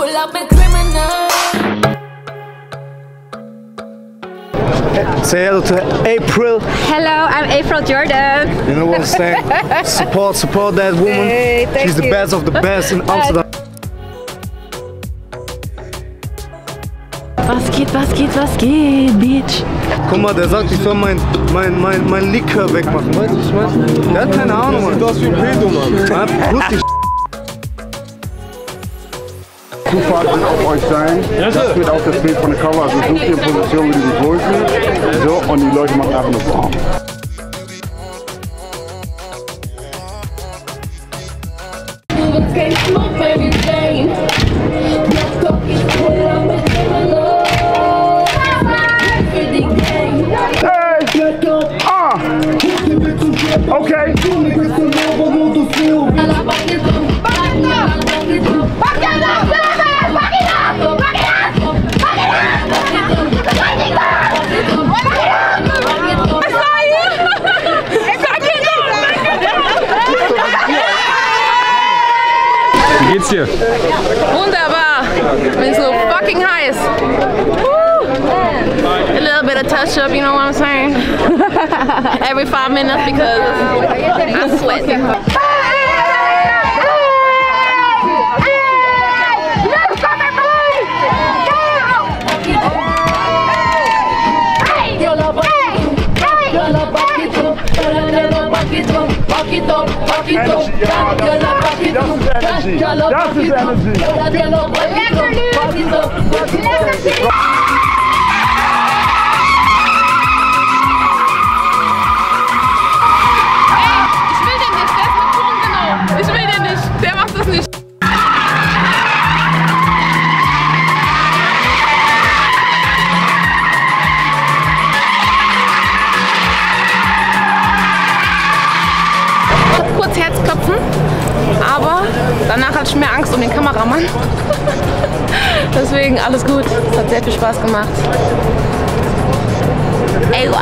pull up a criminal. Say hello to April. Hello, I'm April Jordan. You know what I'm saying? Support that woman. Hey, thank She's the you. best of the best in Amsterdam. Was geht, Bitch? Guck mal, der sagt, ich soll mein Likör wegmachen. Weißt du, was ich meine? Der hat keine Ahnung, Mann. Du hast wie ein Pedo, Mann. Lustig. Zufall wird auf euch sein. Das wird auch das Bild von der Cover. Also sucht ihr Position, wie du dich wohlfühlst. So, und die Leute machen einfach nur Boah. Okay. Wie geht's dir? Wunderbar. Bin so fucking heiß. A little bit of touch up, you know what I'm saying? Every 5 minutes because I'm sweating. Das ist Energy. Ich will den nicht, der macht das nicht. Ich hab kurz Herzklopfen, aber danach hatte ich mehr Angst um den Kameramann. Deswegen alles gut, es hat sehr viel Spaß gemacht. Ewa.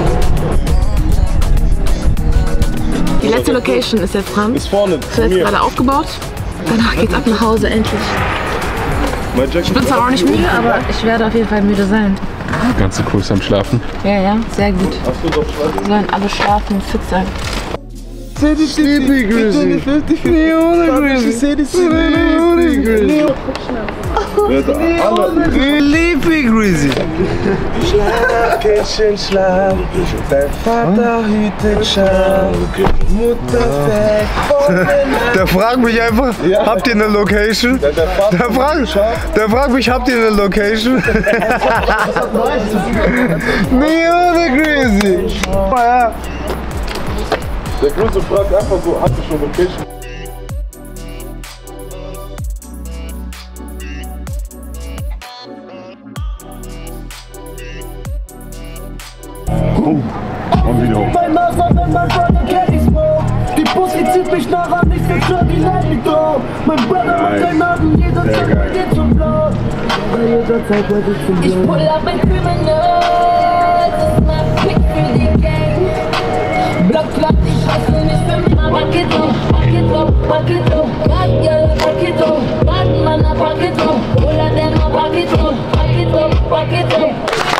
Die letzte Location ist jetzt dran. Ist vorne. Das wird jetzt gerade aufgebaut. Danach geht's ab nach Hause, endlich. Ich bin zwar auch nicht müde, aber ich werde auf jeden Fall müde sein. Ganz so cool am Schlafen. Ja, sehr gut. Wir sollen alle schlafen und fit sein. Sleepy Grizzly. Nyomii. Sleepy Grizzly. Schlaf, Kindchen, schlaf. Dein Vater hütet Schaf. Mutter weg. Der fragt mich einfach, habt ihr eine Location? Der fragt mich, habt ihr eine Location? Nyomii Grizzly. Ja. Der Grüße fragt einfach so, habt ihr schon Location? Und wieder hoch. Mein Master, wenn mein Brother Caddy smoke. Die Pussy zieht mich nachher nicht so schön, die leid mich drauf. Mein Brother macht den Namen jederzeit geht zum Blau. Jederzeit wird es zum Blau. Ich pull up a criminal. Das ist mein Pick für die Gang. Block klappt, ich hasse nicht für immer. Back it up, back it up, back it up. Bad girl, back it up. Bad man, back it up. All of them, back it up, back it up, back it up.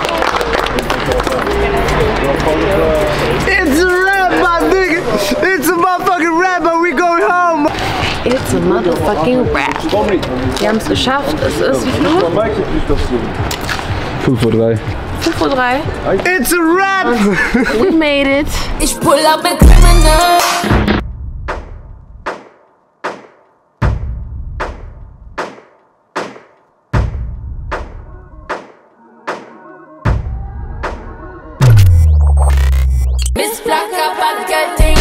It's a rap, my nigga. It's a motherfucking rap, but we going home. It's a motherfucking rap. Wir haben es geschafft. Es ist wie viel Uhr? 5:03 Uhr. 5:03 Uhr. It's a rap. We made it. Ich pull up a criminal. Miss Black up at getting